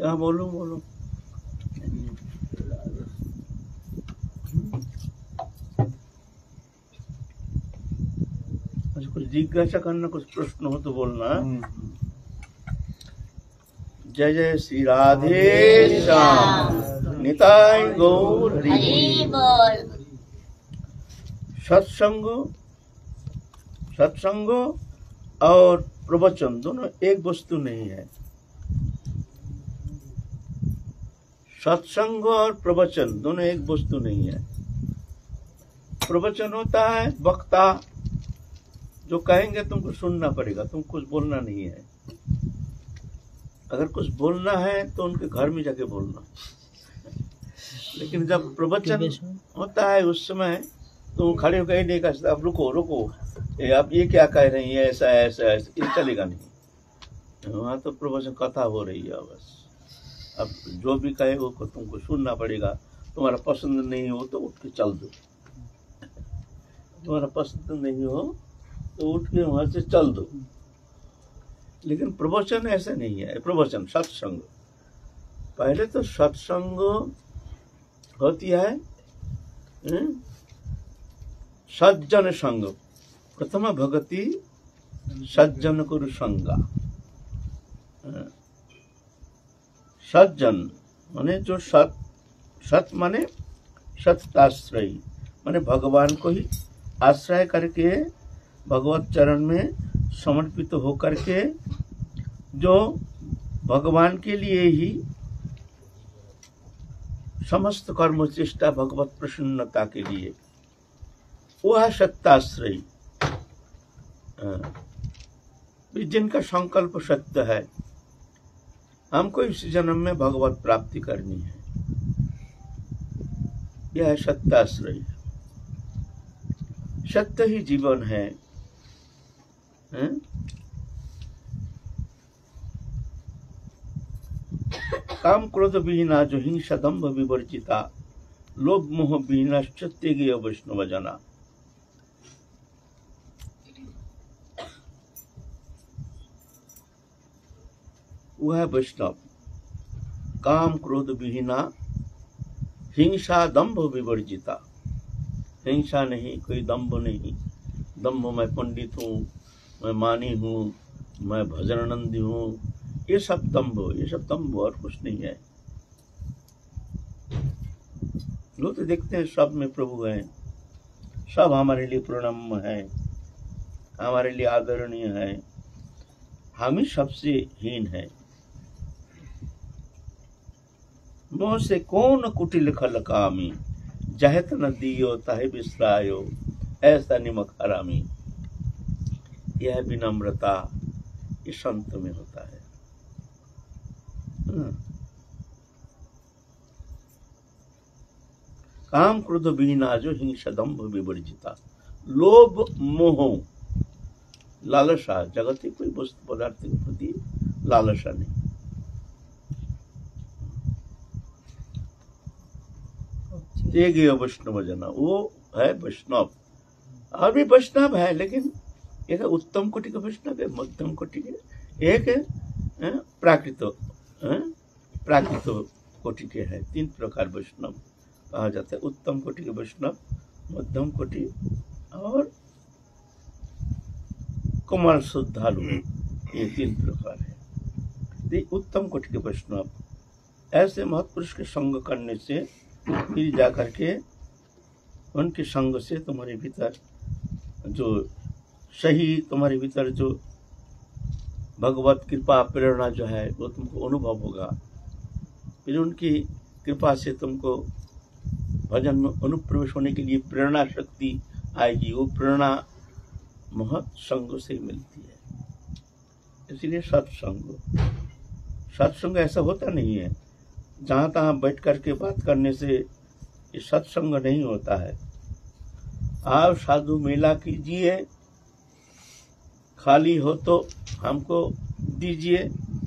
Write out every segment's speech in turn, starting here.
हाँ बोलो बोलो। कुछ जिज्ञासा करना, कुछ प्रश्न हो तो बोलना। जय जय श्री राधे श्याम, निताई गौर हरि बोल। सत्संग और प्रवचन दोनों एक वस्तु नहीं है। सत्संग और प्रवचन दोनों एक वस्तु नहीं है। प्रवचन होता है वक्ता जो कहेंगे तुमको सुनना पड़ेगा, तुम कुछ बोलना नहीं है। अगर कुछ बोलना है तो उनके घर में जाके बोलना। लेकिन जब प्रवचन होता है उस समय तुम खड़े होकर नहीं कह सकते अब रुको रुको, आप ये क्या कह रही है, ऐसा ऐसा ऐसा, ये चलेगा नहीं। वहाँ तो प्रवचन कथा हो रही है बस। अब जो भी कहे वो तुमको सुनना पड़ेगा। तुम्हारा पसंद नहीं हो तो उठ के चल दो, तुम्हारा पसंद नहीं हो तो उठ के वहां से चल दो। लेकिन प्रवचन ऐसा नहीं है। प्रवचन सत्संग, पहले तो सत्संग होती है सज्जन संग। प्रथम भगति सज्जन कुरु संगा। सज्जन माने जो सत माने सत्याश्रयी, माने भगवान को ही आश्रय करके भगवत चरण में समर्पित होकर के जो भगवान के लिए ही समस्त कर्म चेष्टा भगवत प्रसन्नता के लिए, वह सत्याश्रयी जिनका संकल्प सत्य है, हमको इस जन्म में भगवत प्राप्ति करनी है, यह है सत्याश्रयी। सत्य ही जीवन है। काम क्रोध विहीना जो हिंसा दंभ विवर्जिता, लोभ मोह विहीना सत्य वैष्णव जना। वह वैष्णव काम क्रोध विहीना, हिंसा दंभ विवर्जिता। हिंसा नहीं, कोई दंभ नहीं। दंभ मैं पंडित हूँ, मैं मानी हूँ, मैं भजनानंदी हूँ, ये सब दंभ और कुछ नहीं है। लोग तो देखते हैं सब में प्रभु हैं, सब हमारे लिए प्रणम्य है, हमारे लिए आदरणीय है, हम ही सबसे हीन है। मोह से कौन कुटिल खल कामी, जहत न दियो ताहे बिसरायो, ऐसा निमक हरामी। यह विनम्रता ये संत में होता है। काम क्रोध विहीना जो हिंसा दंभ विवर्जिता, लोभ मोह लालसा, जगत की कोई वस्तु पदार्थ के प्रति लालसा नहीं। तेगे वैष्णव जना, वो है वैष्णव। और भी वैष्णव है, लेकिन एक उत्तम कोटि का वैष्णव है, मध्यम कोटि के, एक प्राकृत कोटि के है। तीन प्रकार वैष्णव कहा जाता है। उत्तम कोटि के वैष्णव, मध्यम कोटि और कोमल श्रद्धालु, ये तीन प्रकार है। उत्तम कोटि के वैष्णव ऐसे महत्पुरुष के संग करने से फिर जाकर के उनके संग से तुम्हारे भीतर जो सही, तुम्हारे भीतर जो भगवत कृपा प्रेरणा जो है वो तुमको अनुभव होगा। फिर उनकी कृपा से तुमको भजन में अनुप्रवेश होने के लिए प्रेरणा शक्ति आएगी। वो प्रेरणा महत संग से मिलती है। इसलिए सत्संग ऐसा होता नहीं है जहाँ तहाँ बैठ करके बात करने से ये सत्संग नहीं होता है। आप साधु मेला कीजिए, खाली हो तो हमको दीजिए,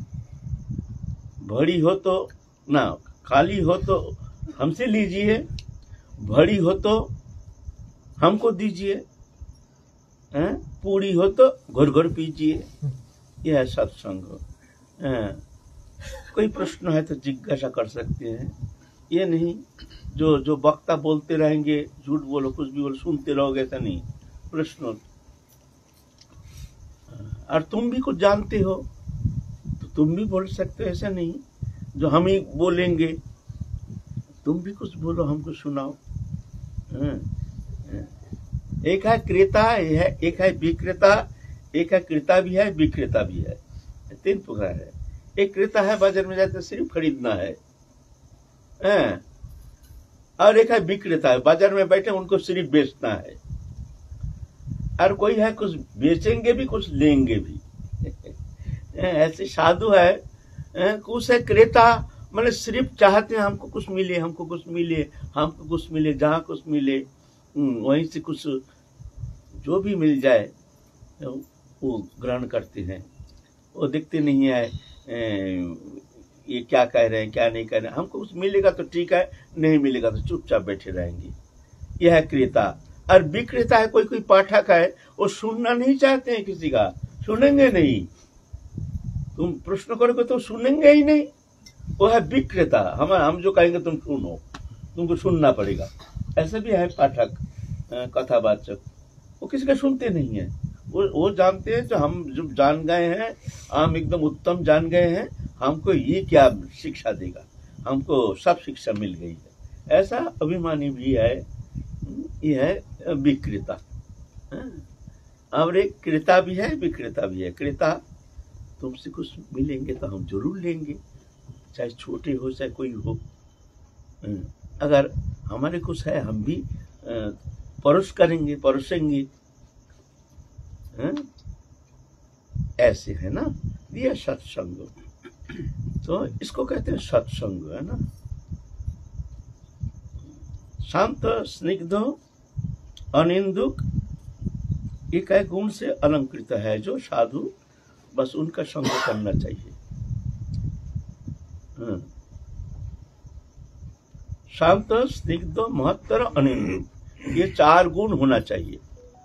भरी हो तो ना, खाली हो तो हमसे लीजिए, भरी हो तो हमको दीजिए, पूरी हो तो घुर घुर पीजिए। यह है सत्संग। कोई प्रश्न है तो जिज्ञासा कर सकते हैं, ये नहीं जो वक्ता बोलते रहेंगे, झूठ बोलो कुछ भी बोलो सुनते रहोगे, ऐसा नहीं। प्रश्न, और तुम भी कुछ जानते हो तो तुम भी बोल सकते हो, ऐसा नहीं जो हम ही बोलेंगे, तुम भी कुछ बोलो, हमको सुनाओ। एक है क्रेता, एक है विक्रेता, एक है क्रेता भी है विक्रेता भी है, 3 प्रकार है। एक क्रेता है, बाजार में जाते सिर्फ खरीदना है, और एक है विक्रेता है, बाजार में बैठे उनको सिर्फ बेचना है, और कोई है कुछ बेचेंगे भी कुछ लेंगे भी। ऐसे साधु है, कुछ है क्रेता, मतलब सिर्फ चाहते हैं हमको कुछ मिले, हमको कुछ मिले, हमको कुछ मिले, जहाँ कुछ मिले वहीं से कुछ जो भी मिल जाए वो ग्रहण करते हैं। वो देखते नहीं है ये क्या कह रहे हैं क्या नहीं कह रहे हैं, हमको कुछ मिलेगा तो ठीक है, नहीं मिलेगा तो चुपचाप बैठे रहेंगे। यह है क्रेता। और विक्रेता है, कोई पाठक है, वो सुनना नहीं चाहते हैं किसी का, सुनेंगे नहीं, तुम प्रश्न करोगे तो सुनेंगे ही नहीं, वो है विक्रेता। हम जो कहेंगे तुम सुनो, तुमको सुनना पड़ेगा। ऐसे भी है पाठक, कथावाचक, वो किसी का सुनते नहीं है, वो जानते हैं जो हम जो जान गए हैं, हम एकदम उत्तम जान गए हैं, हमको ये क्या शिक्षा देगा, हमको सब शिक्षा मिल गई है। ऐसा अभिमानी भी है, ये है विक्रेता। और एक क्रेता भी है विक्रेता भी है। क्रेता, तुमसे कुछ मिलेंगे तो हम जरूर लेंगे, चाहे छोटे हो चाहे कोई हो, अगर हमारे कुछ है हम भी परोसेंगे। ऐसे है ना, ये सत्संग, तो इसको कहते हैं सत्संग, है ना। शांत स्निग्ध अनिंदुक एक गुण से अलंकृत है जो साधु, बस उनका संग करना चाहिए। शांत स्निग्ध महत्तर अनिंदुक, ये 4 गुण होना चाहिए।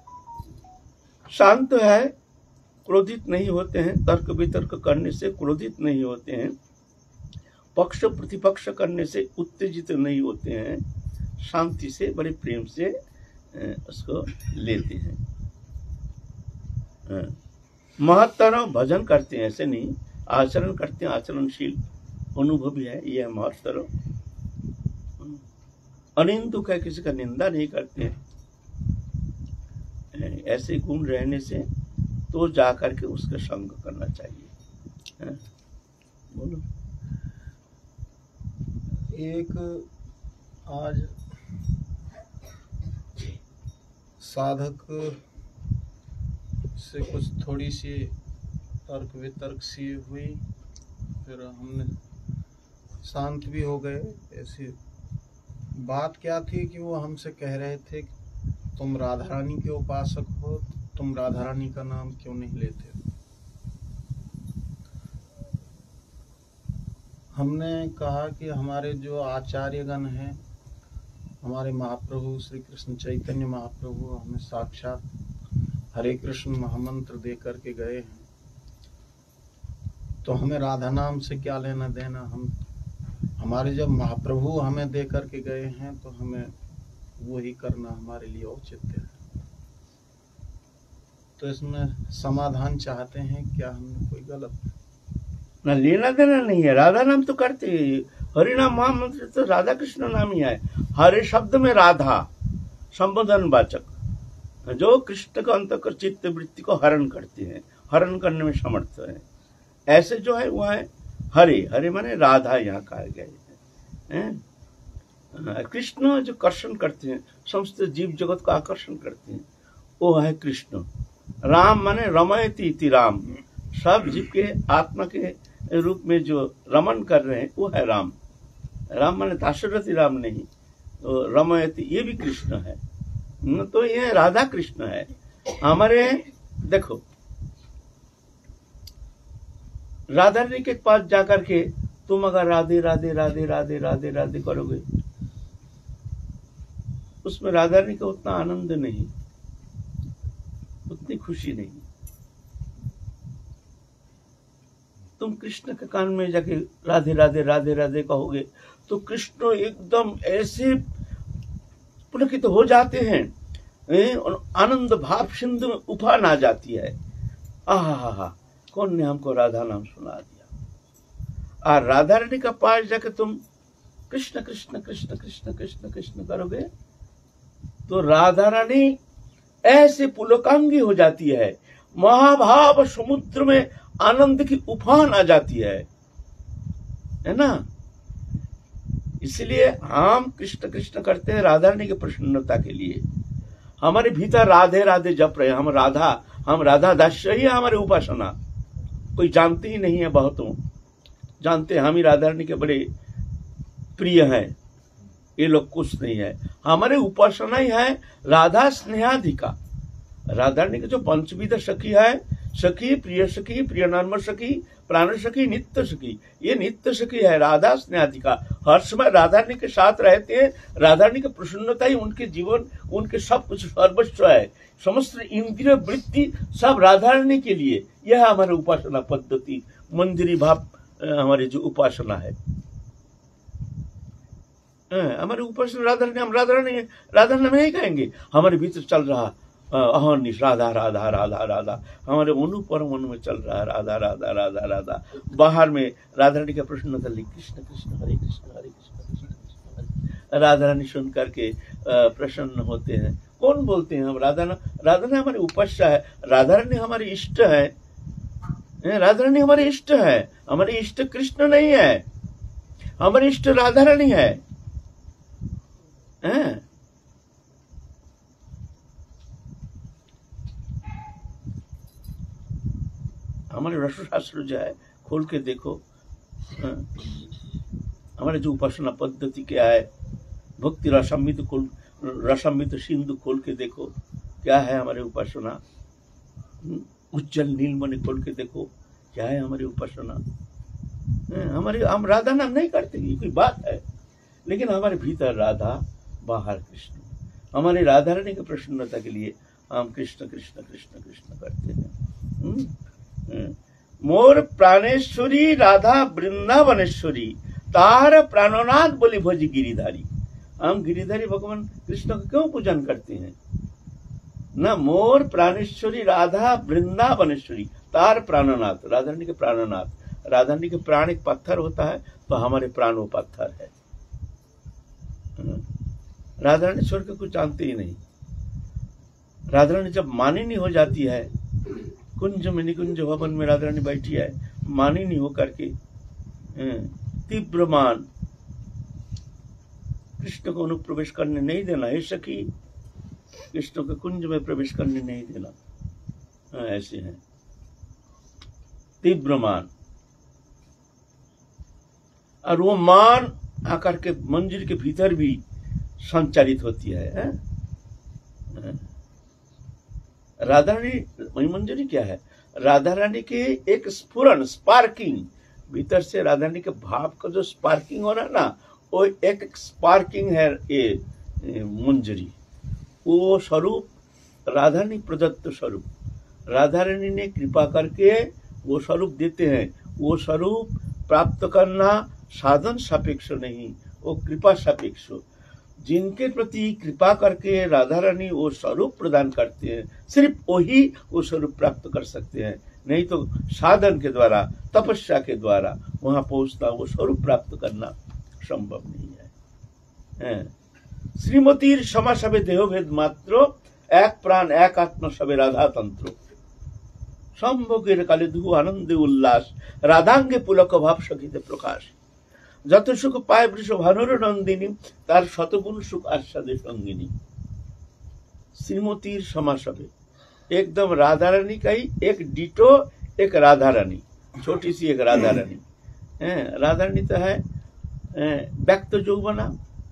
शांत है, क्रोधित नहीं होते हैं, तर्क वितर्क करने से क्रोधित नहीं होते हैं, पक्ष प्रतिपक्ष करने से उत्तेजित नहीं होते हैं, शांति से बड़े प्रेम से उसको लेते हैं। महत्तर भजन करते हैं, ऐसे नहीं, आचरण करते हैं, आचरणशील अनुभवी है, यह महत्तर। अनिंदुक है, किसी का निंदा नहीं करते हैं। ऐसे गुण रहने से तो जाकर के उसका संग करना चाहिए। बोलो। एक आज साधक से कुछ थोड़ी सी तर्क वितर्क सी हुई, फिर हमने शांत भी हो गए। ऐसी बात क्या थी कि वो हमसे कह रहे थे कि तुम राधा रानी के उपासक हो, तुम राधा रानी का नाम क्यों नहीं लेते। हमने कहा कि हमारे जो आचार्यगण हैं, हमारे महाप्रभु श्री कृष्ण चैतन्य महाप्रभु हमें साक्षात हरे कृष्ण महामंत्र दे करके गए हैं, तो हमें राधा नाम से क्या लेना देना। हमारे जब महाप्रभु हमें दे करके गए हैं तो हमें वही करना हमारे लिए औचित्य है। तो इसमें समाधान चाहते हैं, क्या हमने कोई गलत ना लेना देना नहीं है, राधा नाम तो करते, हरि नाम महामंत्र तो राधा कृष्ण नाम ही है। हरे शब्द में राधा संबोधन वाचक, जो कृष्ण का अंतःकर चित्त वृत्ति को हरण करते हैं, हरण करने में समर्थ है, ऐसे जो है वह है हरे। हरे माने राधा यहाँ कहा गया है। कृष्ण जो कर्षण करते हैं, समस्त जीव जगत को आकर्षण करते हैं, वो है कृष्ण। राम माने रमयति इति राम, सब जीव के आत्मा के रूप में जो रमन कर रहे हैं वो है राम। राम माने दाशरथी राम नहीं, तो रमयति ये भी कृष्ण है। तो ये राधा कृष्ण है। हमारे देखो, राधा रानी के पास जाकर के तुम अगर राधे राधे राधे राधे राधे राधे करोगे, उसमें राधा रानी का उतना आनंद नहीं, उतनी खुशी नहीं। तुम कृष्ण के कान में जाके राधे राधे राधे राधे कहोगे तो कृष्ण एकदम ऐसे पुलकित हो जाते हैं, आनंद भाव सिंधु में उफान आ जाती है। आहा, कौन ने हमको राधा नाम सुना दिया। और राधा रानी का पास जाके तुम कृष्ण कृष्ण कृष्ण कृष्ण कृष्ण कृष्ण करोगे तो राधा रानी ऐसे पुलकांगी हो जाती है, महाभाव समुद्र में आनंद की उफान आ जाती है ना। इसलिए हम कृष्ण कृष्ण करते हैं राधा रानी की प्रसन्नता के लिए। हमारे भीतर राधे राधे जप रहे, हम राधा दास्य ही है हमारे उपासना। कोई जानते ही नहीं है, बहुतों जानते हैं हम ही राधा रानी के बड़े प्रिय हैं, ये लोग कुछ नहीं है। हमारे उपासना ही है राधा स्नेहाधिका। राधा रानी के जो पंचविध सखी है, सखी, प्रिय नर्म सखी, प्राण सखी, नित्य सखी, ये नित्य सखी है राधा स्नेहाधिका। हर समय राधा रानी के साथ रहते हैं। राधा रानी की प्रसन्नता ही उनके जीवन, उनके सब कुछ सर्वस्व है। समस्त इंद्रिय वृत्ति सब राधा रानी के लिए। यह है हमारी उपासना पद्धति, मंदिरी भाव हमारी जो उपासना है। हमारी उपासना राधा रानी, हम राधा रानी नहीं कहेंगे। हमारे भीतर चल रहा अहर्निश राधा राधा राधा राधा, हमारे मनु परम मनु में चल रहा है राधा राधा राधा राधा। बाहर में राधा रानी का प्रसन्नता लिख कृष्ण कृष्ण हरे कृष्ण हरे कृष्ण कृष्ण कृष्ण हरे। राधा रानी सुन करके प्रसन्न होते हैं। कौन बोलते हैं हम राधा रानी हमारी उपास्य है, राधा रानी हमारी इष्ट है। राधा रानी हमारी इष्ट है, हमारी इष्ट कृष्ण नहीं है, हमारी इष्ट राधा रानी है। हमारे रसशास्त्र जो है खोल के देखो, हमारे जो उपासना पद्धति क्या है, भक्ति रसामृत सिंधु खोल के देखो क्या है हमारे उपासना। उज्जवल नीलमणि खोल के देखो क्या है हमारी उपासना। हम राधा नाम नहीं करते, ये कोई बात है, लेकिन हमारे भीतर राधा, बाहर कृष्ण। हमारे राधा रानी की प्रसन्नता के लिए हम कृष्ण कृष्ण कृष्ण कृष्ण करते हैं। मोर प्राणेश्वरी राधा वृंदावनेश्वरी, तार प्राणनाथ बोली भज गिरिधारी। हम गिरिधारी भगवान कृष्ण का क्यों पूजन करते हैं ना। मोर प्राणेश्वरी राधा वृंदावनेश्वरी, तार प्राणनाथ, राधा रानी के प्राणनाथ। राधा रानी के प्राण एक पत्थर होता है, तो हमारे प्राण वो पत्थर है। राधा रानी स्वर्ग कुछ जानते ही नहीं। राधा रानी जब मानिनी हो जाती है, कुंज में निकुंज भवन में राधा रानी बैठी है, मानिनी होकर के तीव्र मान, कृष्ण को अनुप्रवेश करने नहीं देना। हे सखी, कृष्ण के कुंज में प्रवेश करने नहीं देना। ऐसे हैं तीव्र मान। और वो मान आकर के मंदिर के भीतर भी संचालित होती है। राधा रानी मंजरी क्या है, राधा रानी के एक स्फुरन, स्पार्किंग, भीतर से राधा रानी के भाव का जो स्पार्किंग हो रहा है ना, वो एक स्पार्किंग है ये मंजरी। वो स्वरूप राधा रानी प्रदत्त स्वरूप, राधा रानी ने कृपा करके वो स्वरूप देते हैं। वो स्वरूप प्राप्त करना साधन सापेक्ष नहीं, वो कृपा सापेक्ष। जिनके प्रति कृपा करके राधा रानी वो स्वरूप प्रदान करते हैं, सिर्फ वही वो स्वरूप प्राप्त कर सकते हैं। नहीं तो साधन के द्वारा, तपस्या के द्वारा वहां पहुंचना, वो स्वरूप प्राप्त करना संभव नहीं है। श्रीमतीर क्षमा सबे देहभेद मात्र, एक प्राण एक आत्मा सबे राधा तंत्र। সম্ভোগের কালে ধু আনন্দে উল্লাস, রাধাঙ্গে পুলক ভাব সখিতে প্রকাশ। যত সুখ পায় বৃষ ভানুর নন্দিনী, তার শতগুণ সুখ आस्वादे সঙ্গিনী। श्रीमतीर समास হবে एकदम राधा रानी का ही एक डिटो, एक राधा रानी, छोटी सी एक राधा रानी। राधा रानी तो है व्यक्त यौवना,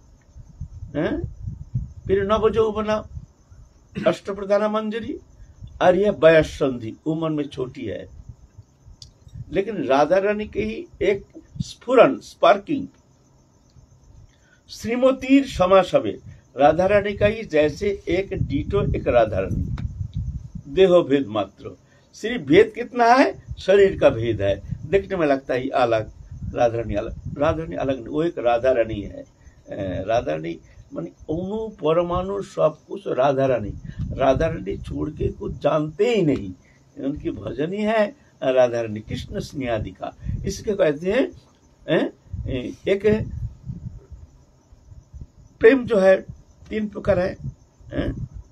फिर नव यौवना, अष्ट प्रधाना मंजरी, और यह वयस संधि, उम्र में छोटी है। लेकिन राधा रानी के ही एक स्फुरन, स्पार्किंग। श्रीमतीर समास হবে राधा रानी का ही जैसे एक डीटो, एक राधा रानी। देहो भेद मात्र, सिर्फ भेद कितना है, शरीर का भेद है। देखने में लगता है अलग, राधा रानी अलग। राधा रानी अलग नहीं, वो एक राधा रानी है। राधा रानी माने अणु परमाणु सब कुछ राधा रानी। राधा रानी छोड़ के कुछ जानते ही नहीं, उनकी भजन ही है राधा रानी, कृष्ण स्नेहादिका। इसके कहते हैं एक प्रेम जो है 3 प्रकार है।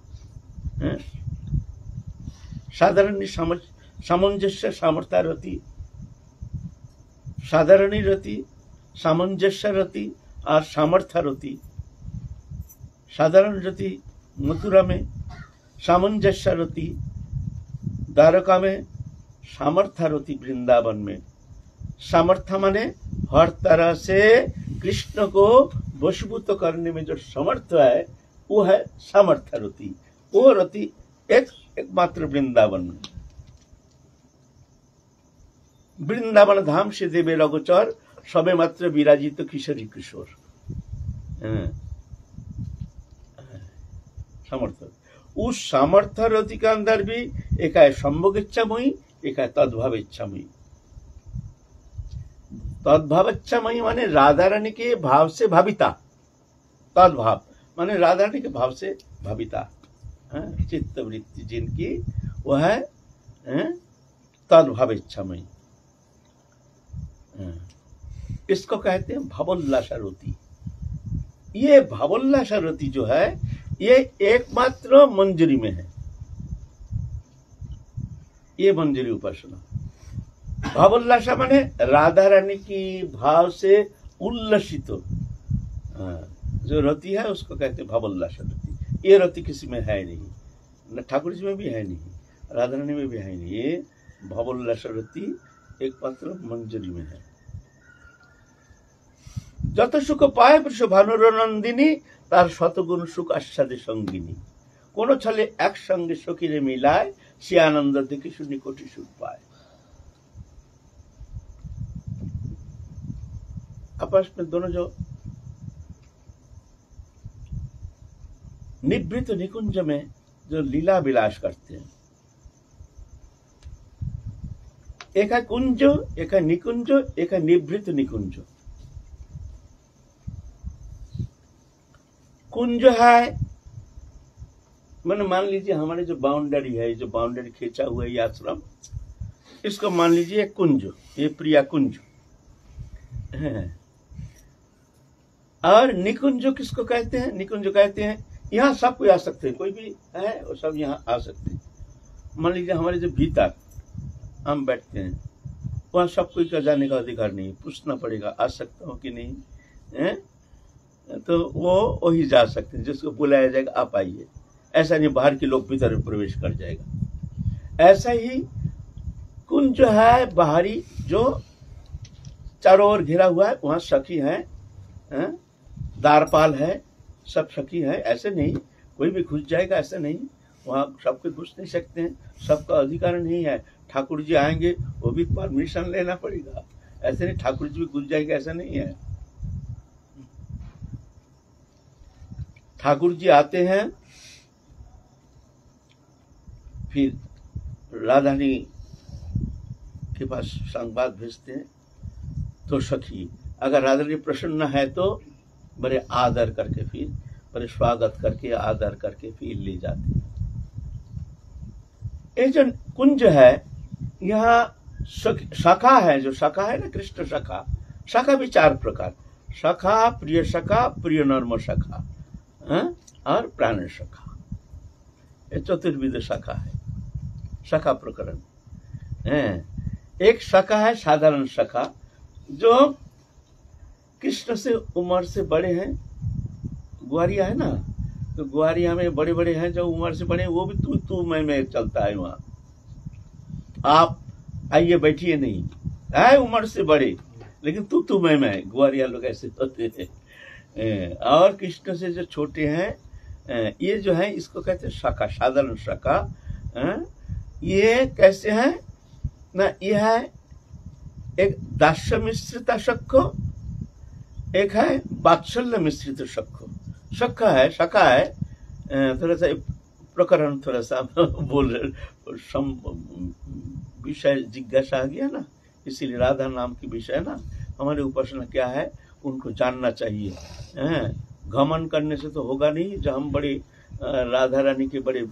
साधारण सामंजस्य सामर्थ्य रति, साधारणी रति, सामंजस्य रति और सामर्थ्य रति। साधारण रति मथुरा में, सामंजस्य रति द्वारका में, सामर्थ्य रति वृंदावन में। सामर्थ्य माने हर तरह से कृष्ण को वशीभूत करने में जो समर्थ है वो है सामर्थ्य रति। वो रति एकमात्र वृंदावन में। वृंदावन धाम से देवे रघुचर सबे मात्र विराजित किशोरी किशोर। सामर्थ्य, उस सामर्थ्य रति के अंदर भी एक है संभोग इच्छामयी, एक है तद्भाव इच्छामयी। तद्भाव इच्छामयी माने राधा रानी के भाव से भाविता। तद्भाव माने राधा रानी के भाव से भाविता, चित्त वृत्ति जिनकी वो है तद्भाव इच्छामयी। इसको कहते हैं भावोल्लासा रति। ये भावोल्लासा रति जो है ये एकमात्र मंजरी में है। ये मंजरी उपासना। भावोल्लासा माने राधा रानी की भाव से उल्लसित जो रति है उसको कहते हैं भावोल्लासा रति। ये रति किसी में है नहीं, न ठाकुर जी में भी है नहीं, राधा रानी में भी है नहीं। ये भावोल्लासा रति एकमात्र मंजरी में है। যত সুখ পায় বৃষভানুর নন্দিনী, তার শতগুণ সুখ আস্বাদে সঙ্গিনী। কোন ছলে একসঙ্গে সখীরে মিলায়, সে আনন্দ দেখে শুনি কোটি সুখ পায়। आपस में दोनों जो निवृत्त निकुंज में जो लीला विलास करते हैं, एक है कुंज, एक है निकुंज, एक है निवृत्त निकुंज। कुंज है मैंने मान लीजिए हमारे जो बाउंड्री है, जो बाउंड्री खींचा हुआ है ये आश्रम, इसको मान लीजिए कुंज, ये प्रिया कुंज है। और निकुंज किसको कहते हैं? निकुंज कहते हैं यहाँ सब कोई आ सकते हैं, कोई भी है वो सब यहाँ आ सकते हैं। मान लीजिए हमारे जो भीतर हम बैठते हैं वहाँ सब कोई का जाने का अधिकार नहीं, पूछना पड़ेगा आ सकता हूँ कि नहीं है, तो वो वही जा सकते हैं, जिसको बुलाया जाएगा आप आइए। ऐसा नहीं बाहर के लोग भीतर प्रवेश कर जाएगा। ऐसा ही कुंज है बाहरी जो चारों ओर घिरा हुआ है, वहाँ सखी है, द्वारपाल है, सब सखी है। ऐसे नहीं कोई भी घुस जाएगा, ऐसा नहीं, वहाँ सब कोई घुस नहीं सकते हैं, सबका अधिकार नहीं है। ठाकुर जी आएंगे वो भी परमिशन लेना पड़ेगा, ऐसे नहीं ठाकुर जी भी घुस जाएंगे, ऐसा नहीं है। ठाकुर जी आते हैं, फिर राधा रानी के पास संवाद भेजते हैं, तो सखी अगर राधा रानी प्रसन्न है तो बड़े आदर करके, फिर बड़े स्वागत करके, आदर करके फिर ले जाते हैं। ये जो कुंज है यहाँ शाखा है, जो शाखा है ना कृष्ण शाखा, शाखा भी 4 प्रकार, शाखा, प्रिय शाखा, प्रिय नर्म शाखा और प्राण शाखा। ये चतुर्विध शाखा है, शाखा प्रकरण। एक शाखा है साधारण शाखा, जो कृष्ण से उम्र से बड़े हैं। ग्वारिया है ना, तो ग्वारिया में बड़े बड़े हैं जो उम्र से बड़े, वो भी तू मैं चलता है। वहाँ आप आइए बैठिए नहीं है, उम्र से बड़े, लेकिन तू मैं ग्वारिया लोग ऐसे होते हैं। और कृष्ण से जो छोटे हैं ये जो है इसको कहते हैं शाखा, साधारण शाखा। ये कैसे है ना, ये है एक दास्य मिश्रित शक्को, एक है वात्सल्य मिश्रित शक्को। शक्का है, शाखा है, थोड़ा सा प्रकरण थोड़ा सा बोल विषय जिज्ञासा आ गया ना, इसीलिए राधा नाम की विषय ना हमारी उपासना क्या है उनको जानना चाहिए। घमंड करने से तो होगा नहीं जो हम बड़े राधा रानी के बड़े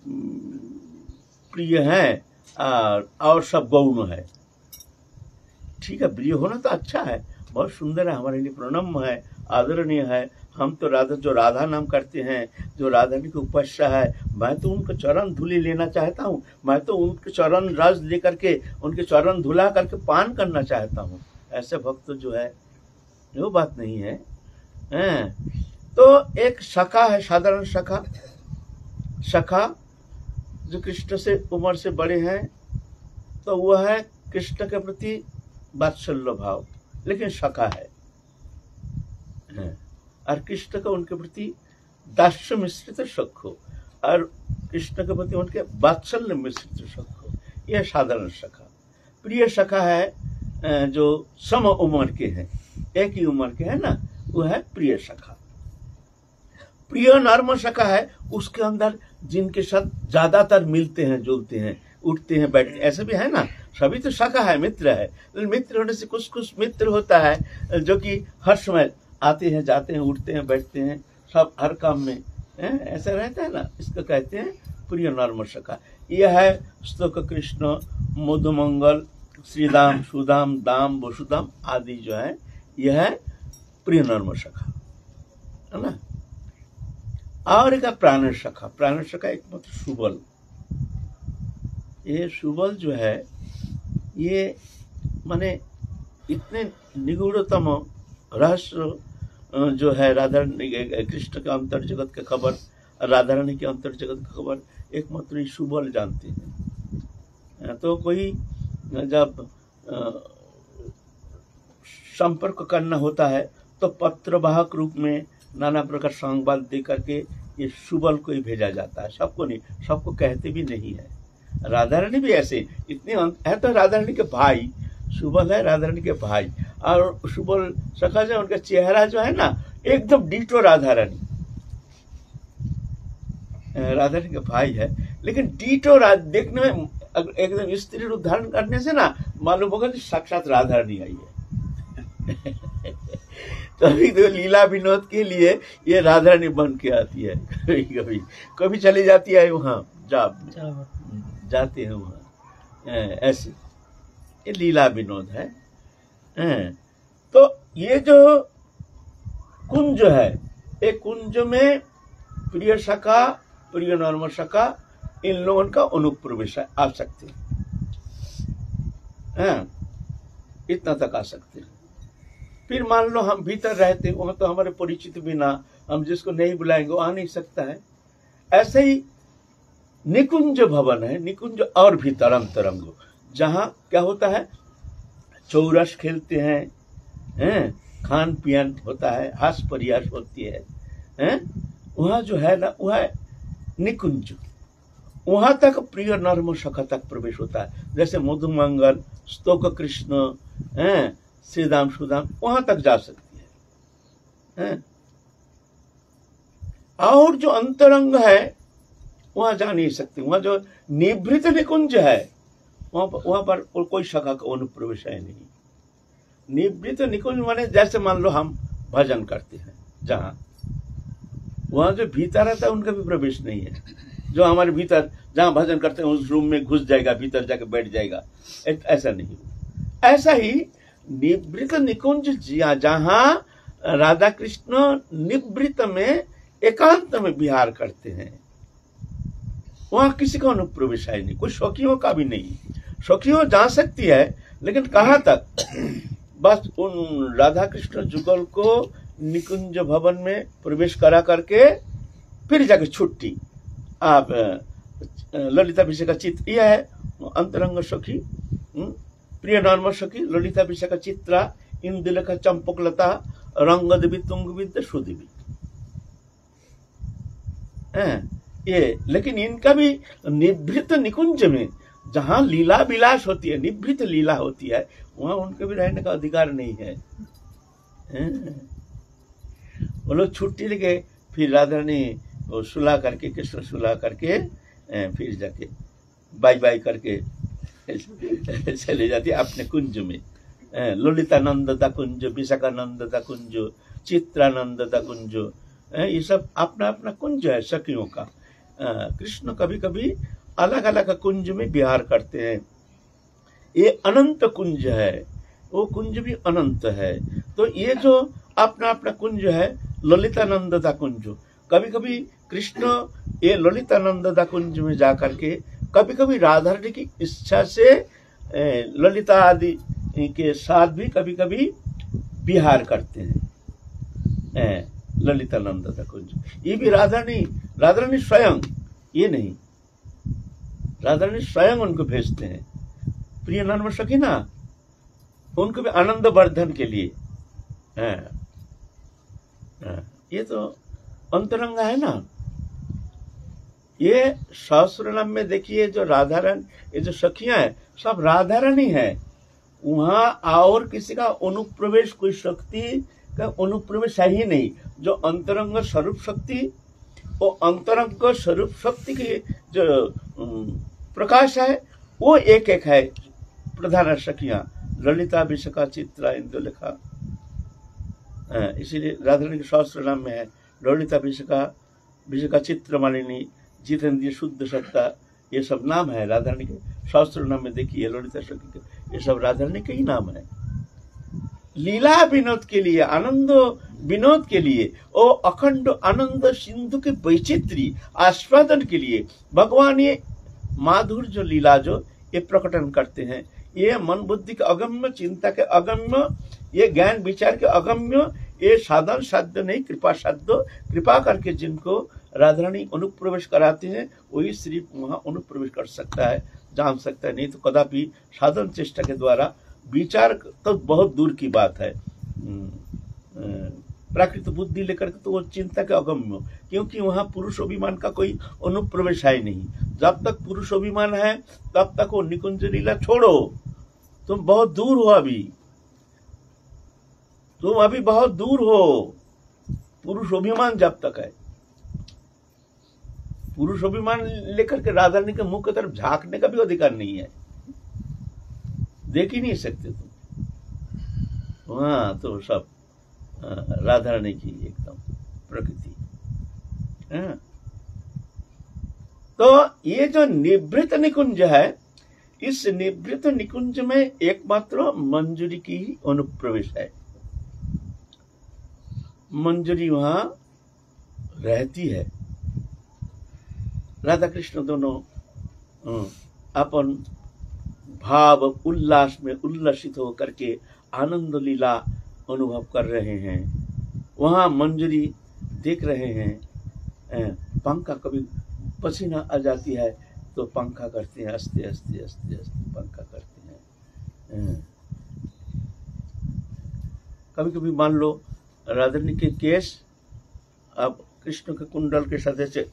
प्रिय हैं और सब गौण है। ठीक है, प्रिय होना तो अच्छा है, बहुत सुंदर है, हमारे लिए प्रणम्य है, आदरणीय है। हम तो राधा नाम करते हैं, जो राधा की उपास्या है, मैं तो उनके चरण धूलि लेना चाहता हूँ, मैं तो उनके चरण रस लेकर के उनके चरण धुला करके पान करना चाहता हूँ। ऐसे भक्त जो है वो बात नहीं है। तो एक सखा है, साधारण सखा जो कृष्ण से उम्र से बड़े हैं, तो वह है कृष्ण के प्रति वात्सल्य भाव, लेकिन सखा है। और कृष्ण का उनके प्रति दास्य मिश्रित सख हो, और कृष्ण के प्रति उनके वात्सल्य मिश्रित सख हो, यह साधारण सखा। प्रिय सखा है जो सम उम्र के हैं, एक ही उम्र के है ना, वो है प्रिय सखा। प्रिय नर्म सखा है उसके अंदर जिनके साथ ज्यादातर मिलते हैं, जुलते हैं, उठते हैं, बैठते, ऐसे भी है ना। सभी तो सखा है, मित्र है, लेकिन मित्र होने से कुछ मित्र होता है जो कि हर समय आते हैं, जाते हैं, उठते हैं, बैठते हैं, सब हर काम में ऐसा रहता है ना। इसको कहते हैं प्रिय नर्म सखा। यह है स्तोक कृष्ण, मधुमंगल, श्रीदाम, सुदाम, दाम, वसुदाम आदि जो है, यह है प्रिय नर्म सखा, है ना। और एक प्राण सखा। प्राण सखा एक मतलब सुबल। ये सुबल जो है, ये माने इतने निगूढ़तम रहस्य जो है राधा कृष्ण के अंतर जगत के खबर, राधा रानी के अंतर जगत की खबर एकमात्र सुबल जानते हैं। तो कोई जब संपर्क करना होता है तो पत्रवाहक रूप में नाना प्रकार संवाद दे करके ये सुबल को ही भेजा जाता है। सबको नहीं, सबको कहते भी नहीं है। राधा रानी भी ऐसे इतने है, तो राधा रानी के भाई सुबल है, राधा रानी के भाई। और सुबल सखा जो उनका चेहरा जो है ना एकदम डिटो राधा रानी के भाई है, लेकिन डिटो देखने में एकदम स्त्री रूप धारण करने से ना मालूम होगा कि साक्षात राधा रानी आई है। तभी तो लीला विनोद के लिए ये राधा रानी बन के आती है। कभी चली जाती है वहाँ, जाते हैं वहाँ, ऐसे ये लीला विनोद है। तो ये जो कुंज है, एक कुंज में प्रिय सखा, प्रिय नर्म सखा, इन लोगों का अनुप्रवेश आ सकते हैं, इतना तक आ सकते हैं। फिर मान लो हम भीतर रहते, वहां तो हमारे परिचित बिना हम जिसको नहीं बुलाएंगे वो आ नहीं सकता है। ऐसे ही निकुंज भवन है, निकुंज और भीतर अंतरंग, जहां क्या होता है, चौरस खेलते हैं, खान पियान होता है, हास परियास होती है, वहां जो है ना वह है निकुंज। वहां तक प्रिय नर्म सखा तक प्रवेश होता है। जैसे मधुमंगल, स्तोक कृष्ण, श्रीदाम, सुदाम, वहां तक जा सकती है। और जो अंतरंग है वहां जा नहीं सकते। वहां जो निभृत निकुंज है वहां पर कोई सखा का अनुप्रवेश है नहीं। निभृत निकुंज माने जैसे मान लो हम भजन करते हैं, जहां वहां जो भीतर रहता है उनका भी प्रवेश नहीं है। जो हमारे भीतर जहां भजन करते हैं उस रूम में घुस जाएगा, भीतर जाके बैठ जाएगा, ऐसा नहीं। ऐसा ही निवृत निकुंज जहां राधा कृष्ण निवृत में एकांत में विहार करते हैं, वहां किसी का अनुप्रवेश है नहीं, कोई सखियों का भी नहीं। सखियों जा सकती है, लेकिन कहां तक, बस उन राधा कृष्ण जुगल को निकुंज भवन में प्रवेश करा करके फिर जाके छुट्टी। आप ललिताभिषेक का चित्र यह है, अंतरंग सखी, प्रिय नर्म सखी, ललिताभिषेक का चित्रा, इंदुलेख चंपकलता, रंगदेवी, तुंगविद्या, सुदेवी, ये। लेकिन इनका भी निभृत निकुंज में जहां लीला विलास होती है, निभृत लीला होती है, वहां उनके भी रहने का अधिकार नहीं है। वो लोग छुट्टी लेके फिर राधा ने सुला करके, कृष्ण सुला करके फिर जाके बाय बाय करके चले जाती है अपने कुंज में। ललितानंद दा कुंज, विशाखानंद दा कुंज, चित्रानंद दा कुंज, ये सब अपना अपना कुंज है सखियों का। कृष्ण कभी कभी अलग अलग कुंज में विहार करते हैं। ये अनंत कुंज है, वो कुंज भी अनंत है। तो ये जो अपना अपना कुंज है ललितानंद दा कुंज, कभी कभी कृष्ण ये ललितानंद दा कुंज में जाकर के कभी कभी राधा रानी की इच्छा से ललिता आदि के साथ भी कभी कभी विहार करते हैं। ललितानंद दा कुंज ये भी राधा रानी स्वयं, ये नहीं, राधा रानी स्वयं उनको भेजते हैं। प्रिय नन्म सखी ना, उनको भी आनंद वर्धन के लिए। ये तो अंतरंग है ना। ये सहस्त्र नाम में देखिए जो राधा रानी, ये जो सखियां हैं सब राधा रानी है। वहां और किसी का अनुप्रवेश, कोई शक्ति का अनुप्रवेश है ही नहीं। जो अंतरंग स्वरूप शक्ति, वो अंतरंग स्वरूप शक्ति की जो प्रकाश है वो एक एक है। प्रधान सखियां ललिता, विशाखा, चित्रा, इंदुलेखा। इसीलिए राधा रानी के सहस्त्र नाम में है ललिता, विशाखा, चित्रमालिनी, जितेंद्रिय, शुद्ध सत्ता, ये सब नाम है राधा रानी के सहस्त्र नाम में। देखिए ललिता सखी के, ये सब राधा रानी के ही नाम है। लीला विनोद के लिए, आनंद विनोद के लिए, ओ अखंड आनंद सिंधु के वैचित्री आस्वादन के लिए भगवान ये माधुर जो लीला जो ये प्रकटन करते हैं। ये मन बुद्धि के अगम्य, चिंता के अगम्य, ये ज्ञान विचार के अगम्य, ये साधन साध्य नहीं, कृपा साध्य। कृपा करके जिनको राधा रानी अनुप्रवेश कराते हैं वही सिर्फ वहां अनुप्रवेश कर सकता है, जान सकता है। नहीं तो कदापि साधन चेष्टा के द्वारा, विचार तो बहुत दूर की बात है, प्राकृत बुद्धि लेकर के तो वो चिंता के अगम्य, क्योंकि वहां पुरुष अभिमान का कोई अनुप्रवेश है नहीं। जब तक पुरुष अभिमान है तब तक वो निकुंज लीला छोड़ो, तुम बहुत दूर हो अभी, तुम अभी बहुत दूर हो। पुरुष अभिमान जब तक है, पुरुष अभिमान लेकर के राधा रानी के मुख की तरफ झांकने का भी अधिकार नहीं है, देख ही नहीं सकते तुम। वहां तो सब राधा रानी की एकदम प्रकृति है। तो ये जो निवृत्त निकुंज है, इस निवृत्त निकुंज में एकमात्र मंजरी की ही अनुप्रवेश है। मंजरी वहां रहती है। राधा कृष्ण दोनों अपन भाव उल्लास में उल्लसित होकर के आनंद लीला अनुभव कर रहे हैं। वहां मंजरी देख रहे हैं। पंखा, कभी पसीना आ जाती है तो पंखा करते हैं, हंसते हंसते हंसते हंसते पंखा करते हैं। कभी कभी मान लो राधा रानी के केस अब कृष्ण के कुंडल के सदस्य से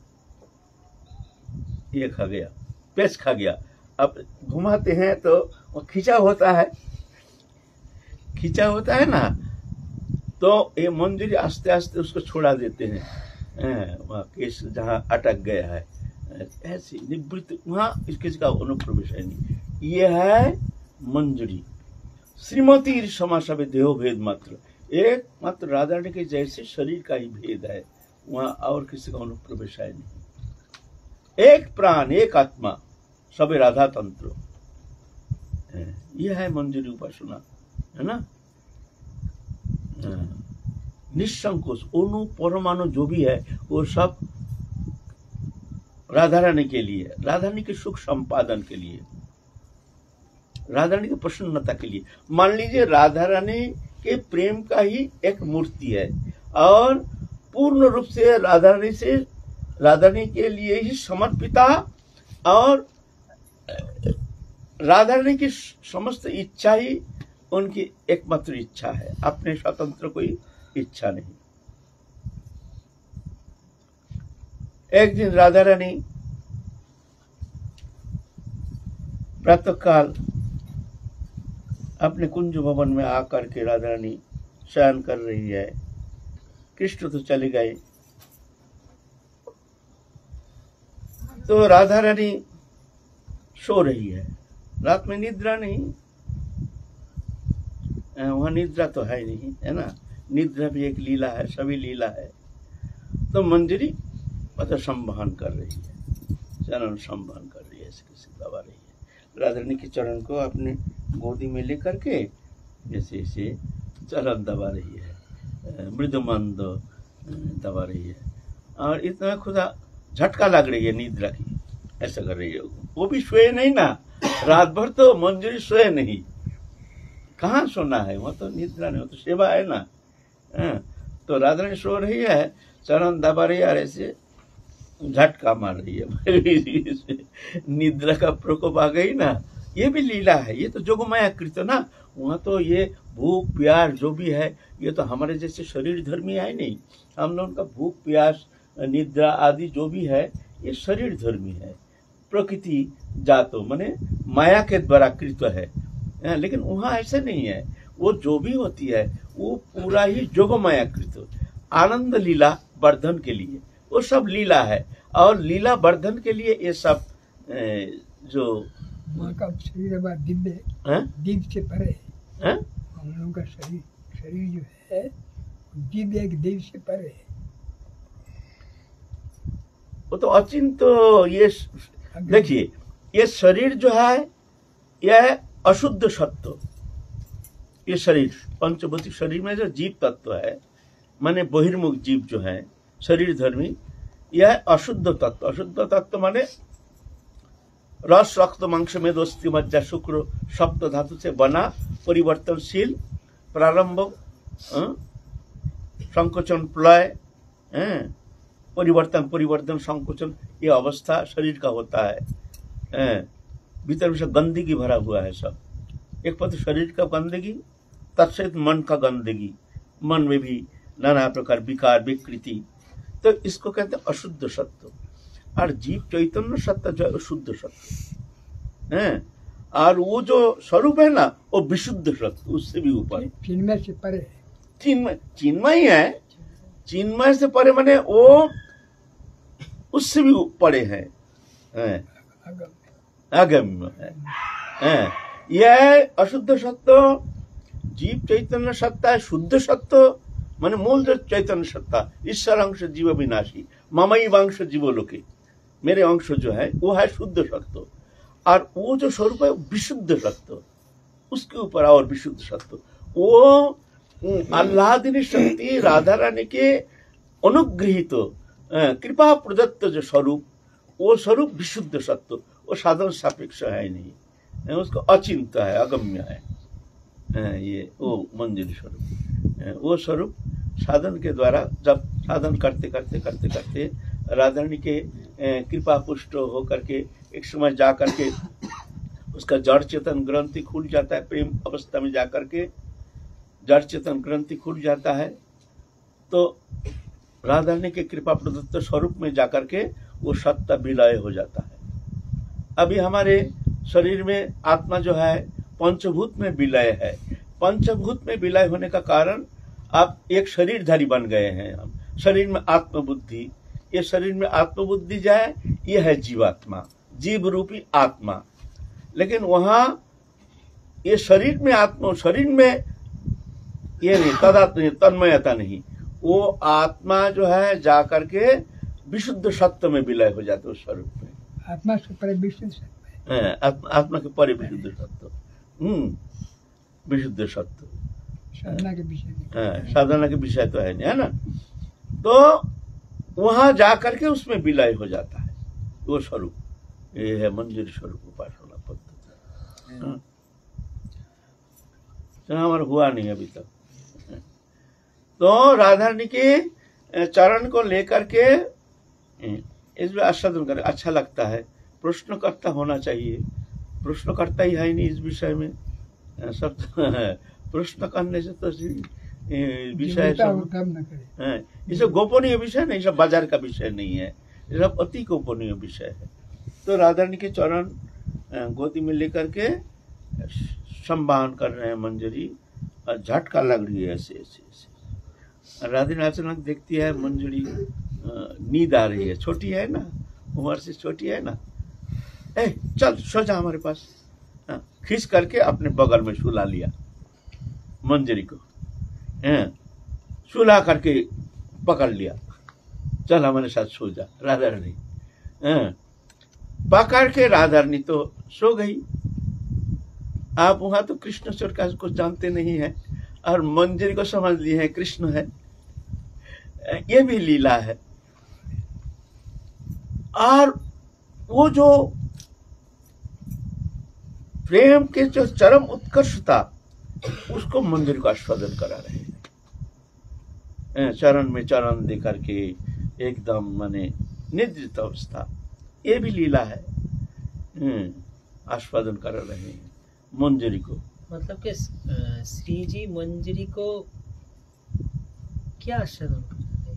ये खा गया, पेच खा गया। अब घुमाते हैं तो वो खींचा होता है ना, तो ये मंजरी आस्ते आस्ते उसको छोड़ा देते हैं। वहाँ केस जहाँ अटक गया है, ऐसी निवृत्ति वहाँ किसी का अनुप्रवेश है नहीं। ये है मंजरी। श्रीमती समासवे देहो भेद मात्र, एक मात्र राधा रानी के जैसे शरीर का ही भेद है, वहाँ और किसी का अनुप्रवेश है नहीं। एक प्राण, एक आत्मा, सबे राधा तंत्र। यह है मंजरी उपासना, है ना। निसंकोच अणु परमाणु जो भी है वो सब राधा रानी के लिए, राधा रानी के सुख संपादन के लिए, राधा रानी की प्रसन्नता के लिए। मान लीजिए राधा रानी के प्रेम का ही एक मूर्ति है और पूर्ण रूप से राधा रानी के लिए ही समर्पिता, और राधा रानी की समस्त इच्छा ही उनकी एकमात्र इच्छा है, अपने स्वतंत्र कोई इच्छा नहीं। एक दिन राधा रानी प्रातःकाल अपने कुंज भवन में आकर के राधा रानी शयन कर रही है। कृष्ण तो चले गए, तो राधा रानी सो रही है। रात में निद्रा नहीं, वहाँ निद्रा तो है नहीं, है ना। निद्रा भी एक लीला है, सभी लीला है। तो मंजरी मतलब संवहन कर रही है, चरण संवहन कर रही है, ऐसे दबा रही है। राधा रानी के चरण को अपने गोदी में लेकर के जैसे ऐसे चरण दबा रही है, मृदुमंद दबा रही है, और इतना खुदा झटका लग रही है निद्रा की, ऐसा कर रही है। वो भी सोए नहीं ना, रात भर तो मंजरी सोए नहीं, कहाँ सोना है, वहाँ तो निद्रा नहीं, वो तो सेवा है ना। तो राधा रानी सो रही है, चरण दबा रही है, और ऐसे झटका मार रही है। निद्रा का प्रकोप आ गई ना, ये भी लीला है, ये तो जोगमाया कृत ना। वहाँ तो ये भूख प्यास जो भी है, ये तो हमारे जैसे शरीर धर्मी है नहीं। हम लोगों का भूख प्यास निद्रा आदि जो भी है, ये शरीर धर्मी है, प्रकृति जातो माने माया के द्वारा कृत है। लेकिन वहाँ ऐसा नहीं है, वो जो भी होती है वो पूरा ही जोगमाया कृत, आनंद लीला वर्धन के लिए वो सब लीला है, और लीला वर्धन के लिए ये सब जो वहाँ का शरीर दिव्य दीप से परे है। हम लोगों का शरीर जो है दिव्य एक दीप से परे है। वो तो अचिंत, ये देखिए ये शरीर जो है यह अशुद्ध सत्व, ये शरीर पंचभौतिक शरीर में जो जीव तत्व है, माने बहिर्मुख जीव जो है शरीर धर्मी, यह अशुद्ध तत्व। अशुद्ध तत्व माने रस रक्त मांस में दोस्ती मज्जा शुक्र सप्त धातु से बना, परिवर्तनशील, प्रारंभ संकोचन प्रलय, परिवर्तन संकोचन, ये अवस्था शरीर का होता है। भीतर में से गंदगी भरा हुआ है सब, एक पद शरीर का गंदगी, तत्सहित मन का गंदगी, मन में भी नाना प्रकार विकार विकृति, तो इसको कहते हैं अशुद्ध सत्व। और जीव चैतन्य सत्य जो है शुद्ध सत्य है, और वो जो स्वरूप है ना वो विशुद्ध सत्य, उससे भी ऊपर, चिन्मय से परे, चिन्मय है, चिन्मय से परे माने वो उससे भी परे है, अगम्य है। यह अशुद्ध सत्व जीव चैतन्य सत्ता है, शुद्ध सत्व माने मूल जो चैतन्य सत्ता, ईश्वर अंश जीव विनाशी, ममई वंश जीवलोके, मेरे अंश जो है वो है शुद्ध सत्व, और वो जो स्वरूप है विशुद्ध सत्व, उसके ऊपर और विशुद्ध सत्व, वो आह्लादिनी शक्ति राधा रानी के अनुगृहित कृपा प्रदत्त जो स्वरूप, वो स्वरूप विशुद्ध सत्व, वो साधन सापेक्ष है नहीं, उसको अचिंत है, अगम्य है। ये वो मंजरी स्वरूप, वो स्वरूप साधन के द्वारा जब साधन करते करते करते करते राधा रानी के कृपा पुष्ट होकर के एक समय जा करके उसका जड़ चेतन ग्रंथि खुल जाता है, प्रेम अवस्था में जाकर के जड़ चेतन ग्रंथि खुल जाता है, तो राधा रानी के कृपा प्रदत्त स्वरूप में जाकर के वो सत्ता विलय हो जाता है। अभी हमारे शरीर में आत्मा जो है पंचभूत में विलय है, पंचभूत में विलय होने का कारण आप एक शरीरधारी बन गए हैं हम, शरीर में आत्मबुद्धि, ये शरीर में आत्मबुद्धि जो है ये है जीवात्मा, जीव रूपी आत्मा। लेकिन वहां ये शरीर में आत्मा, शरीर में ये नहीं, तदात्म तन्मयता नहीं, वो आत्मा जो है जाकर के विशुद्ध सत्व में विलय हो जाते उस स्वरूप में, आत्मा से परे विशुद्ध सत्व, आत्मा के परे विशुद्ध सत्व, विशुद्ध सत्व साधना के विषय नहीं, साधना के विषय तो है नहीं, है ना। तो वहां जाकर के उसमें विलय हो जाता है वो स्वरूप, ये है मंजरी स्वरूप उपासना पद्धति। हमारा हुआ नहीं अभी तक। तो राधा रानी के चरण को लेकर के इसमें आस्वादन कर, अच्छा लगता है, प्रश्नकर्ता होना चाहिए, प्रश्नकर्ता ही है नहीं इस विषय में, सब प्रश्न करने से तो विषय सब ये सब गोपनीय विषय नहीं, सब बाजार का विषय नहीं है, ये सब अति गोपनीय विषय है। तो राधा रानी के चरण गोदी में लेकर के संवाहन कर रहे हैं मंजरी, और झटका लग रही है ऐसे ऐसे ऐसे। राधा रानी अचानक देखती है मंजरी नींद आ रही है, छोटी है ना, उम्र से छोटी है ना, ए चल सो जा हमारे पास, खींच करके अपने बगल में सुला लिया मंजरी को, सुला करके पकड़ लिया, चल हमारे साथ सो जा राधा रानी। पकड़ के राधा रानी तो सो गई। आप वहां तो कृष्णेश्वर का कुछ जानते नहीं है और मंजरी को समझ लिए हैं कृष्ण है, ये भी लीला है। और वो जो प्रेम के जो चरम उत्कर्ष था उसको मंजरी को आस्वादन करा रहे हैं, चरण में चरण दे करके एकदम माने निद्रित अवस्था, ये भी लीला है। आस्वादन करा रहे हैं मंजरी को। मतलब कि श्री जी मंजरी को क्या आस्वादन कर रहे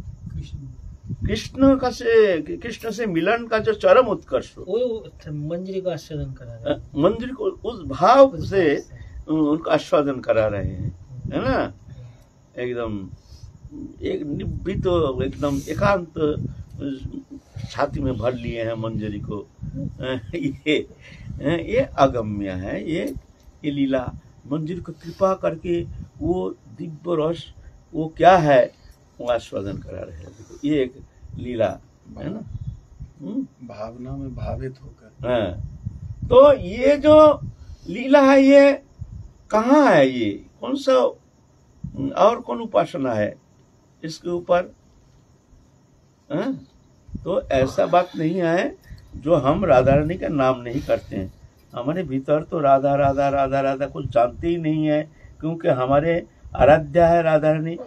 हैं? कृष्ण से मिलन का जो चरम उत्कर्ष वो मंजरी को आस्वादन करा रहे हैं। मंजरी को उस भाव से उनको आस्वादन करा रहे हैं, है ना। एकदम एक निवृत्त तो एकदम एकांत छाती में भर लिए हैं मंजरी को। ये अगम्य है, ये लीला मंजरी को कृपा करके वो दिव्य रस वो क्या है वो आस्वादन करा रहे हैं। ये एक लीला है ना, भावना में भावित होकर। हाँ, तो ये जो लीला है ये कहाँ है, ये कौन सा और कौन उपासना है इसके ऊपर? तो ऐसा बात नहीं है जो हम राधा रानी का नाम नहीं करते हैं। हमारे भीतर तो राधा राधा राधा राधा कुछ जानते ही नहीं है, क्योंकि हमारे आराध्या है राधा रानी।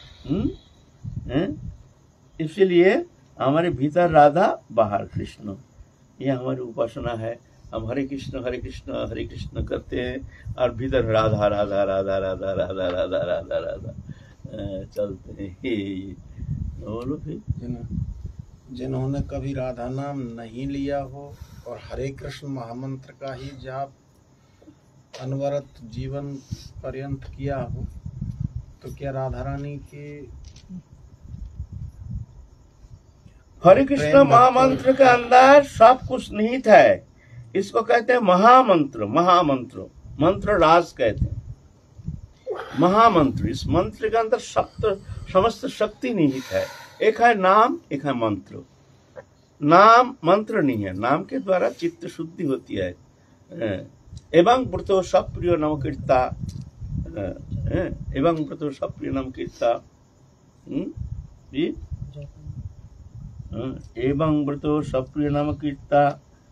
इसलिए हमारे भीतर राधा बाहर कृष्ण, ये हमारी उपासना है। हम हरे कृष्ण करते हैं और भीतर राधा राधा राधा राधा राधा राधा राधा राधा चलते हैं। बोलो फिर। जिन्होंने कभी राधा नाम नहीं लिया हो और हरे कृष्ण महामंत्र का ही जाप अनवरत जीवन पर्यंत किया हो, तो क्या राधा रानी के हरे कृष्ण महामंत्र के अंदर सब कुछ निहित है। इसको कहते हैं महामंत्र। महामंत्र मंत्र राज कहते हैं, महामंत्र। इस मंत्र के अंदर समस्त शक्ति निहित है। एक है नाम, एक है मंत्र। नाम मंत्र नहीं है, नाम के द्वारा चित्त शुद्धि होती है। एवं व्रतो सप्रिय नम कीर्ता, एवं व्रतो सप्रिय नम कीर्ता, एवं व्रतो सप्रिय नम कीर्ता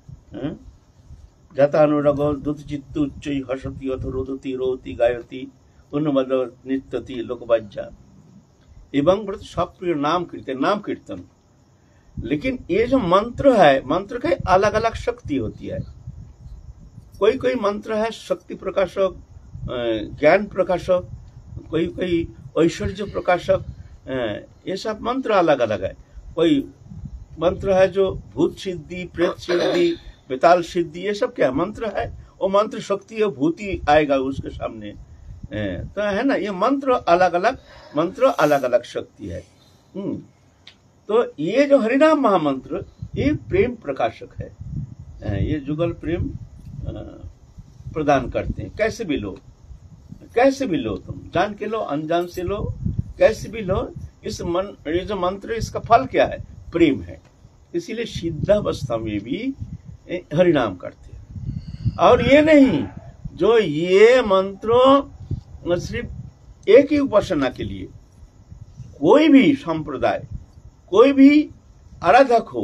जतानुराग दुत चित्त उच्च हसती अथ रोदती रोती गायती उन्मद नृत्यति लोकबाज्या। एवं व्रत सप्रिय नाम कीर्तन, नाम कीर्तन। लेकिन ये जो मंत्र है, मंत्र के अलग अलग शक्ति होती है। कोई कोई मंत्र है शक्ति प्रकाशक, ज्ञान प्रकाशक, कोई कोई ऐश्वर्य प्रकाशक, ये सब मंत्र अलग अलग है। कोई मंत्र है जो भूत सिद्धि, प्रेत सिद्धि, बेताल सिद्धि, ये सब क्या मंत्र है? वो मंत्र शक्ति और भूति आएगा उसके सामने, तो है ना। ये मंत्र अलग अलग शक्ति है। तो ये जो हरिनाम महामंत्र ये प्रेम प्रकाशक है। ये जुगल प्रेम प्रदान करते हैं। कैसे भी लो, कैसे भी लो, तुम जान के लो, अनजान से लो, कैसे भी लो। ये जो मंत्र, इसका फल क्या है? प्रेम है। इसीलिए सिद्धावस्था में भी हरिनाम करते हैं। और ये नहीं जो ये मंत्रों सिर्फ एक ही उपासना के लिए, कोई भी संप्रदाय, कोई भी आराधक हो,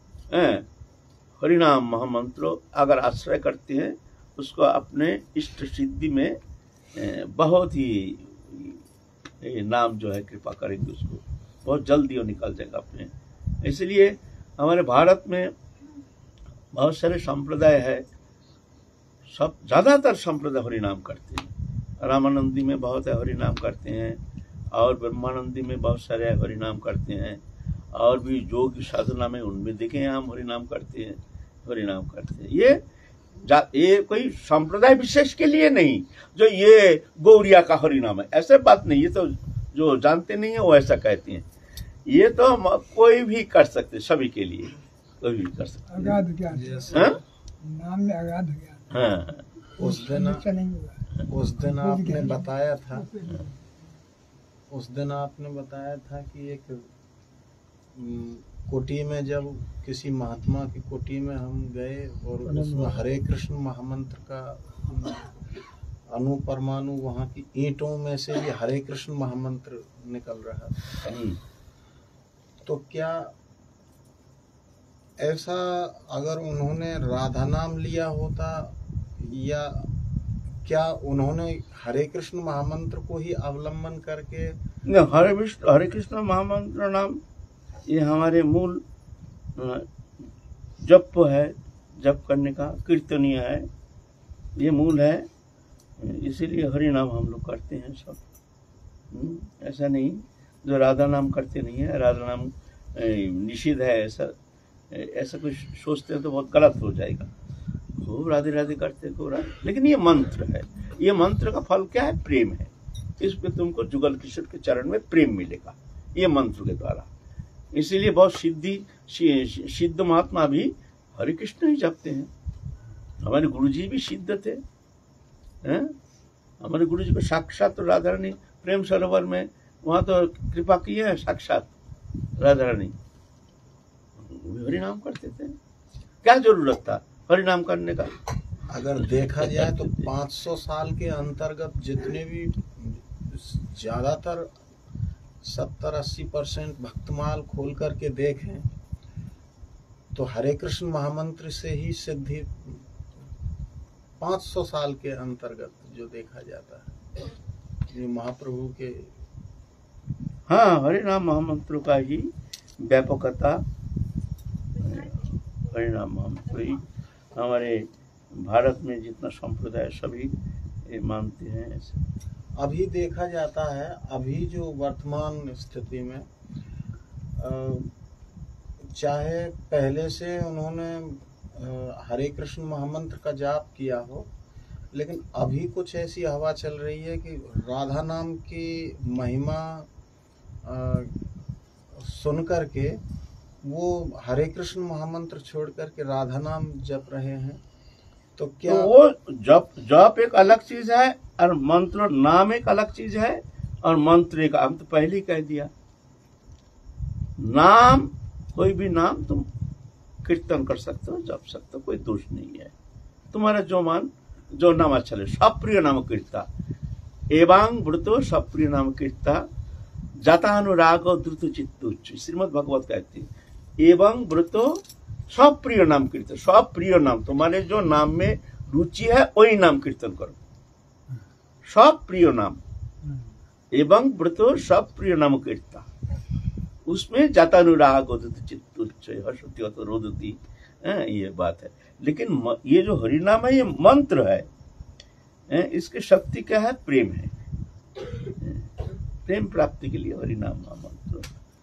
हरिनाम महामंत्र अगर आश्रय करते हैं उसको अपने इष्ट सिद्धि में बहुत ही नाम जो है कृपा करेंगे, उसको बहुत जल्दी वो निकल जाएगा अपने। इसलिए हमारे भारत में बहुत सारे संप्रदाय है, सब ज्यादातर संप्रदाय हरिनाम करते हैं। रामानंदी में बहुत है हरिनाम करते हैं, और ब्रह्मानंदी में बहुत सारे हरिनाम करते हैं, और भी योग साधना में उनमें देखे हम हरिनाम करते हैं, हरिनाम करते हैं। ये कोई संप्रदाय विशेष के लिए नहीं जो ये गौरिया का हरिनाम है, ऐसे बात नहीं। ये तो जो जानते नहीं है वो ऐसा कहते हैं। ये तो कोई भी कर सकते, सभी के लिए कोई भी कर सकते। अगाध ज्ञान, नाम में अगाध ज्ञान। हाँ, उस दिन आपने बताया था कि एक कोटी में, जब किसी महात्मा की कोटी में हम गए और उसमें हरे कृष्ण महामंत्र का अणु परमाणु, वहाँ की ईंटों में से भी हरे कृष्ण महामंत्र निकल रहा था। तो क्या ऐसा अगर उन्होंने राधा नाम लिया होता, या क्या उन्होंने हरे कृष्ण महामंत्र को ही अवलंबन करके? हरे कृष्ण महामंत्र नाम ये हमारे मूल जप है, जप करने का कीर्तनीय है, ये मूल है, इसीलिए हरि नाम हम लोग करते हैं सब। ऐसा नहीं जो राधा नाम करते नहीं है, राधा नाम निषिद्ध है, ऐसा कुछ सोचते हैं तो बहुत गलत हो जाएगा। खूब राधे राधे करते हैं, खूब राधे, लेकिन ये मंत्र है, ये मंत्र का फल क्या है? प्रेम है। इस पे तुमको जुगल किशोर के चरण में प्रेम मिलेगा ये मंत्र के द्वारा। इसीलिए बहुत सिद्ध महात्मा भी हरे कृष्ण ही जपते हैं। हमारे गुरुजी भी सिद्ध थे, हैं? हमारे गुरुजी को साक्षात तो राधा रानी प्रेम सरोवर में वहां तो कृपा की है, साक्षात राधा रानी हरि नाम करते थे। क्या जरूरत था हरि नाम करने का? अगर देखा जाए तो 500 साल के अंतर्गत जितने भी ज्यादातर 70-80% भक्तमाल खोल करके देखें तो हरे कृष्ण महामंत्र से ही सिद्धि 500 साल के अंतर्गत जो देखा जाता है, ये महाप्रभु के। हाँ, हरे नाम महामंत्रों का ही व्यापकता, हरे नाम महामंत्र ही हमारे भारत में जितना संप्रदाय सभी ये मानते हैं। ऐसे अभी देखा जाता है, अभी जो वर्तमान स्थिति में चाहे पहले से उन्होंने हरे कृष्ण महामंत्र का जाप किया हो, लेकिन अभी कुछ ऐसी हवा चल रही है कि राधा नाम की महिमा सुन करके वो हरे कृष्ण महामंत्र छोड़ करके राधा नाम जप रहे हैं। तो क्या तो वो जप एक अलग चीज है और मंत्र नाम एक अलग चीज है, और मंत्र एक, हम तो पहले ही कह दिया, नाम कोई भी नाम तुम कीर्तन कर सकते हो, जप सकते हो, कोई दोष नहीं है। तुम्हारा जो नाम अच्छा लगे, सप्रिय नाम कीर्ता एवं व्रतो सप्रिय नाम कीर्ता जातानुराग द्रुत चित्तुच्च, श्रीमद् भगवत कहती है। एवं व्रतो सप्रिय नाम कीर्तन, सप्रिय नाम, तुम्हारे जो नाम में रुचि है वही नाम कीर्तन करो, सप्रिय नाम। एवं व्रतो सप्रिय नाम कीर्ता, उसमें जातानुराग चित्तुच्च हर्षति अथ रोदति, ये बात है। लेकिन ये जो हरि नाम है ये मंत्र है, इसकी शक्ति क्या है? प्रेम है। प्रेम प्राप्ति के लिए हरि नाम मंत्र।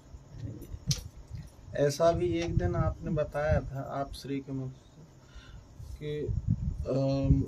ऐसा भी एक दिन आपने बताया था, आप श्री के मुख से, कि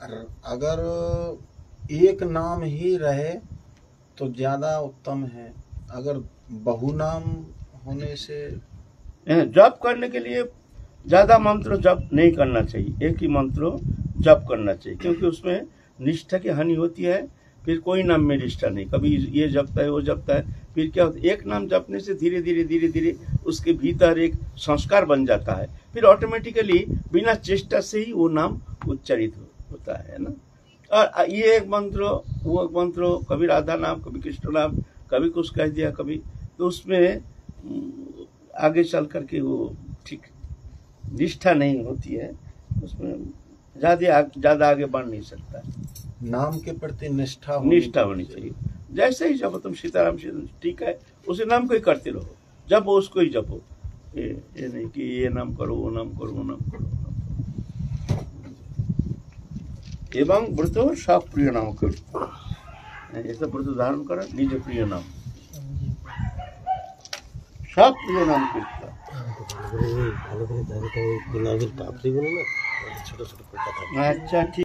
अगर एक नाम ही रहे तो ज्यादा उत्तम है, अगर बहुनाम होने से। जप करने के लिए ज्यादा मंत्र जप नहीं करना चाहिए, एक ही मंत्र जप करना चाहिए, क्योंकि उसमें निष्ठा की हानि होती है। फिर कोई नाम में निष्ठा नहीं, कभी ये जपता है वो जपता है, फिर क्या होता है? एक नाम जपने से धीरे धीरे उसके भीतर एक संस्कार बन जाता है, फिर ऑटोमेटिकली बिना चेष्टा से ही वो नाम उच्चारित होता है ना। और ये एक मंत्र वो एक मंत्र, कभी राधा नाम, कभी कृष्ण नाम, कभी कुछ कह दिया, कभी, तो उसमें आगे चल करके वो ठीक निष्ठा नहीं होती है, उसमें ज्यादा आगे बढ़ नहीं सकता। नाम के प्रति निष्ठा होनी चाहिए। जैसे ही जपो तुम सीताराम ठीक है, उसी नाम को ही करते रहो, जब उसको ही जपो, ये नहीं कि ये नाम करो वो नाम करो वो नाम करो। एवं व्रतो सप्रिय नाम करो, ऐसा व्रत धारण करो, निज प्रिय नाम, सप्रिय नाम कीर्तन। अच्छा ठीक।